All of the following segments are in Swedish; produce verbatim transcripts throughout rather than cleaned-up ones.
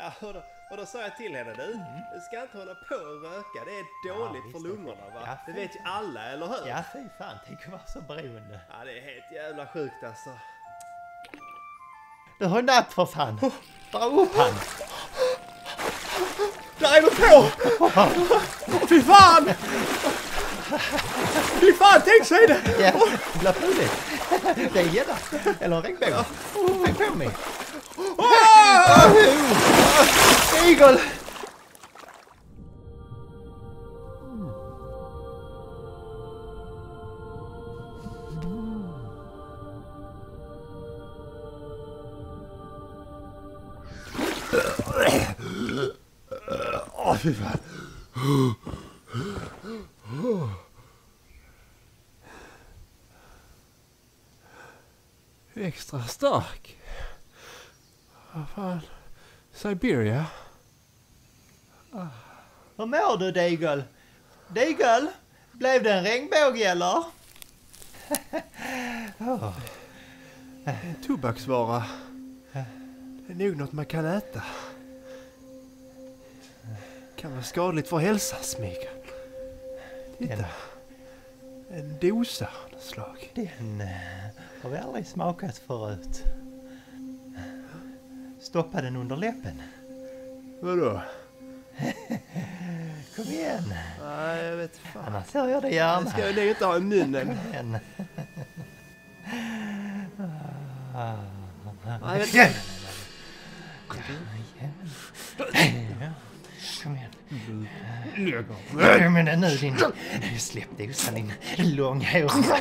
Ja, och, då, och då sa jag till henne, du, Mm. du ska inte hålla på och röka, det är dåligt Ja, för visst, lungorna va? ja, det fy vet ju alla, eller hur? Ja, fy fan, tänk att vara så beroende. Ja, det är helt jävla sjukt alltså. Du har napp för fan. Dra upp han. Där är du på! Fy fan! Fy fan, tänk så är det! Ja, det blir roligt. Det är gädda. Eller en regnbåge. Tänk på mig. Eagle! Åh, fy fan. Extra stark. Vad fan? Siberia? Hur mår du, Deagle? Deagle? Blev det en regnbåge eller? oh. En tobaksvara. Det är nog något man kan äta. Kan vara skadligt för hälsan, Smyga. Titta. En, en dosa av något slag. Den uh, har vi aldrig smakat förut. Stoppa den under läppen. Vadå? Kom igen. Nej, jag vet fan. Annars ser jag det gärna. Det ska jag nog inte ha i munnen. Men... Nej, vet du. Kom igen. Kom igen nu din... Släpp dosan din långhåriga.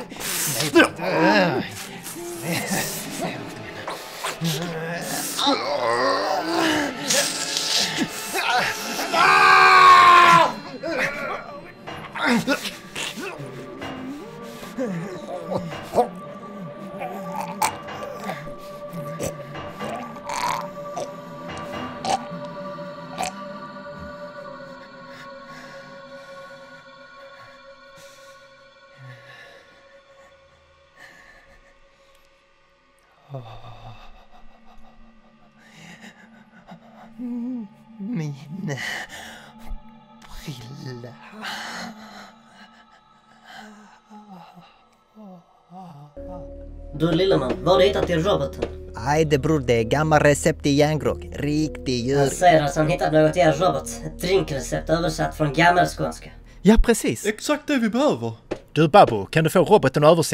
Min brilla. Du Lilleman, vad har du hittat i roboten? Nej, det bror, det är gammal recept i järngrogg. Riktig djur. Han säger att han hittat något i er robot. Ett drinkrecept översatt från gammelskånska. Ja, precis. Exakt det vi behöver. Du Babbo, kan du få roboten att översätta?